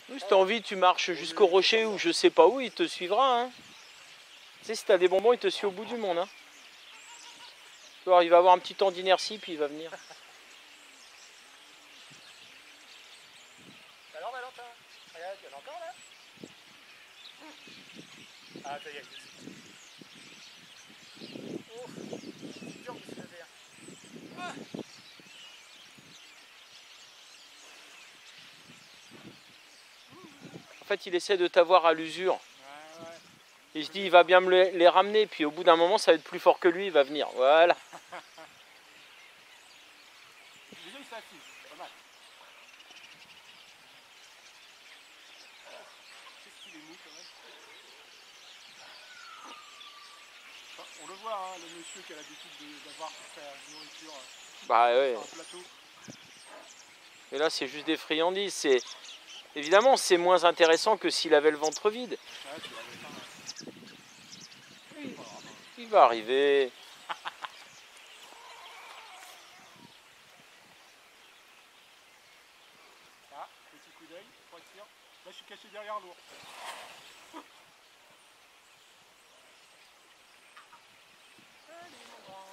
Oui, si t'as envie, tu marches jusqu'au rocher ou je sais pas où, il te suivra. Hein. Tu sais, si t'as des bonbons, il te suit au bout du monde. Hein. Tu vois, il va avoir un petit temps d'inertie, puis il va venir. Alors Valentin, regarde, il y en a encore là. Ah, ça y est. Oh, c'est dur de se lever. Ah. En fait, il essaie de t'avoir à l'usure. Ouais, ouais. Il se dit, il va bien me les ramener, puis au bout d'un moment, ça va être plus fort que lui, il va venir. Voilà. Déjà, il s'affiche, c'est pas mal. Qu'est-ce qu'il est mou quand même. Enfin, on le voit, hein, le monsieur qui a l'habitude d'avoir toute sa nourriture Bah ouais. sur un plateau. Mais là, c'est juste des friandises. Évidemment, c'est moins intéressant que s'il avait le ventre vide. Ouais, tu l'avais pas. Il va arriver. Ah, petit coup d'œil pour être sûr. Là, je suis caché derrière l'ours. Allez, mon grand.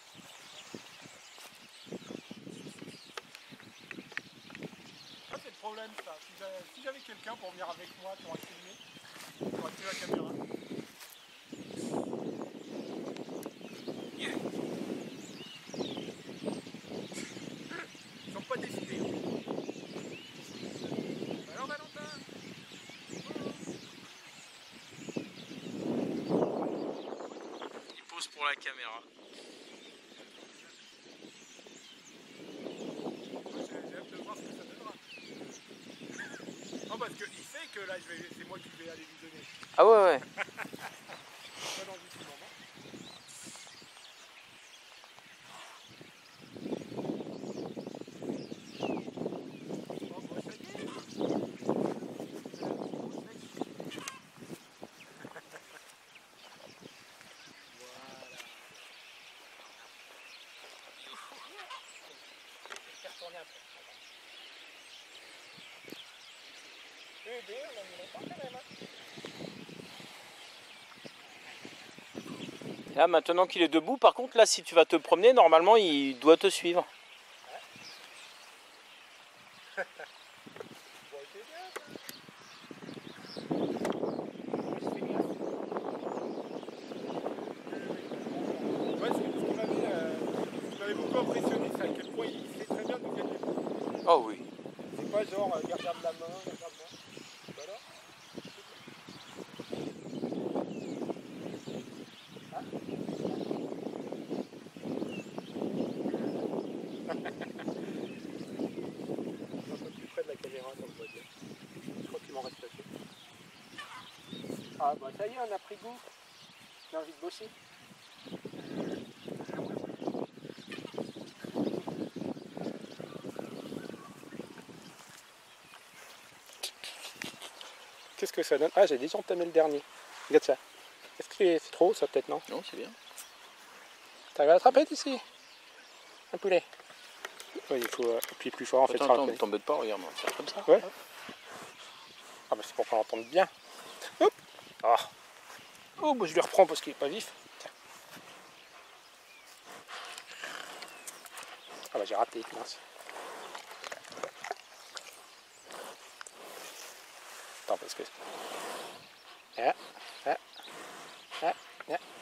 Ça, c'est le problème, ça. Si j'avais quelqu'un pour venir avec moi pour filmer, pour activer la caméra. Ils sont pas décidés. Alors, Valentin. Il pose pour la caméra. J'ai hâte de voir ce que ça donnera. Non, parce qu'il sait que là, c'est moi qui vais aller lui donner. Ah ouais, ouais. Pas dans un petit moment. Bon, bah, ça y est. Voilà. Je vais retourner un peu. Bébé, on a mis longtemps quand même. Hein. Là, maintenant qu'il est debout, par contre, là, si tu vas te promener, normalement, il doit te suivre. Bon, c'est bien ça. Ouais, ce qui m'avait beaucoup impressionné, c'est à quel point il sait très bien d'où viennent les mots. Oh oui. C'est pas genre, regarde la main, regarde moi. Bah alors hein. Un peu plus près de la caméra, comme on va dire. Je crois qu'il m'en reste assez. Ah bah ça y est, on a pris goût. On a envie de bosser. Qu'est-ce que ça donne? Ah, j'ai déjà entamé le dernier. Regarde ça. Est-ce que c'est trop ça peut-être, non? Non, c'est bien. T'arrives à l'attraper d'ici? Un poulet. Ouais, il faut appuyer plus fort en fait. Attends, ne t'embête pas, regarde, on va faire comme ça. Ouais. Ah bah c'est pour qu'on l'entende bien. Hop. Ah. Oh bah je le reprends parce qu'il est pas vif. Tiens. Ah bah j'ai raté, mince. Attends parce que... Ah, ah, ah, ah.